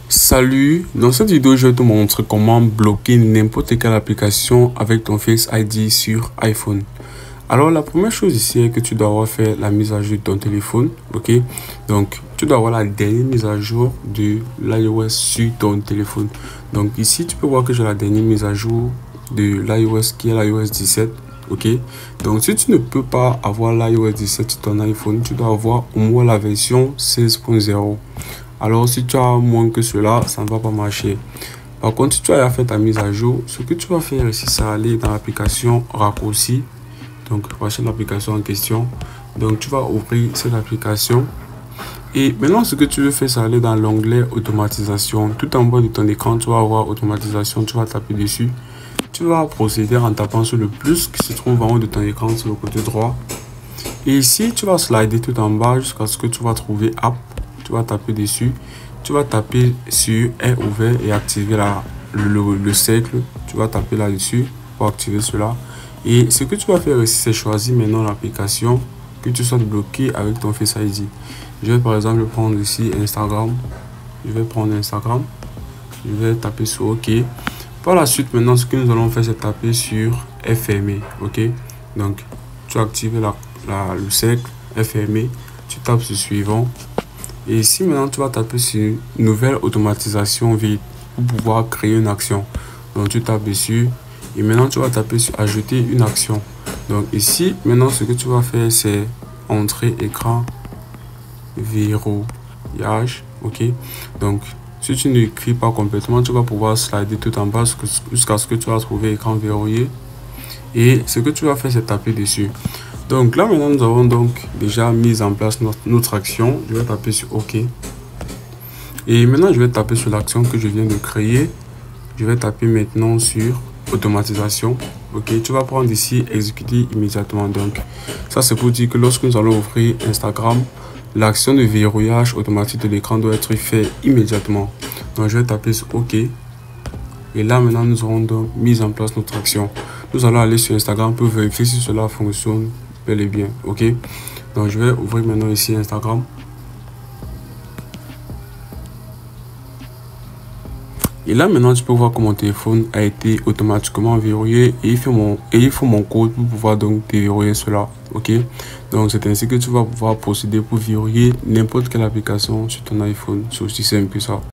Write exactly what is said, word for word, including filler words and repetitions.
Salut, dans cette vidéo je vais te montrer comment bloquer n'importe quelle application avec ton Face I D sur iPhone. Alors la première chose ici est que tu dois avoir fait la mise à jour de ton téléphone, ok. Donc tu dois avoir la dernière mise à jour de l'iOS sur ton téléphone. Donc ici tu peux voir que j'ai la dernière mise à jour de l'iOS qui est l'iOS dix-sept, ok. Donc si tu ne peux pas avoir l'iOS dix-sept sur ton iPhone, tu dois avoir au moins la version seize point zéro. Alors si tu as moins que cela, ça ne va pas marcher. Par contre, si tu as fait ta mise à jour, ce que tu vas faire ici, c'est aller dans l'application raccourci. Donc voici l'application en question. Donc tu vas ouvrir cette application. Et maintenant, ce que tu veux faire, c'est aller dans l'onglet automatisation. Tout en bas de ton écran, tu vas avoir automatisation. Tu vas taper dessus. Tu vas procéder en tapant sur le plus qui se trouve en haut de ton écran sur le côté droit. Et ici, tu vas slider tout en bas jusqu'à ce que tu vas trouver app. Tu vas taper dessus, tu vas taper sur est ouvert et activer la, le, le cercle. Tu vas taper là-dessus pour activer cela. Et ce que tu vas faire ici, c'est choisir maintenant l'application que tu souhaites bloquer avec ton Face I D. Je vais par exemple prendre ici Instagram. Je vais prendre Instagram. Je vais taper sur OK. Par la suite, maintenant, ce que nous allons faire, c'est taper sur fermer. OK. Donc, tu actives la, la, le cercle fermer. Tu tapes sur suivant. Et ici, maintenant, tu vas taper sur nouvelle automatisation vide pour pouvoir créer une action. Donc, tu tapes dessus. Et maintenant, tu vas taper sur ajouter une action. Donc, ici, maintenant, ce que tu vas faire, c'est entrer écran verrouillage. OK. Donc, si tu n'écris pas complètement, tu vas pouvoir slider tout en bas jusqu'à ce que tu vas trouver écran verrouillé. Et ce que tu vas faire, c'est taper dessus. Donc là maintenant nous avons donc déjà mis en place notre, notre action. Je vais taper sur OK. Et maintenant je vais taper sur l'action que je viens de créer. Je vais taper maintenant sur automatisation. OK. Tu vas prendre ici exécuter immédiatement. Donc ça c'est pour dire que lorsque nous allons ouvrir Instagram, l'action de verrouillage automatique de l'écran doit être fait immédiatement. Donc je vais taper sur OK. Et là maintenant nous aurons donc mis en place notre action. Nous allons aller sur Instagram pour vérifier si cela fonctionne bel et bien. OK. Donc je vais ouvrir maintenant ici Instagram. Et là maintenant tu peux voir que mon téléphone a été automatiquement verrouillé et il faut mon, et il faut mon code pour pouvoir donc déverrouiller cela. OK. Donc c'est ainsi que tu vas pouvoir procéder pour verrouiller n'importe quelle application sur ton iPhone. C'est aussi simple que ça.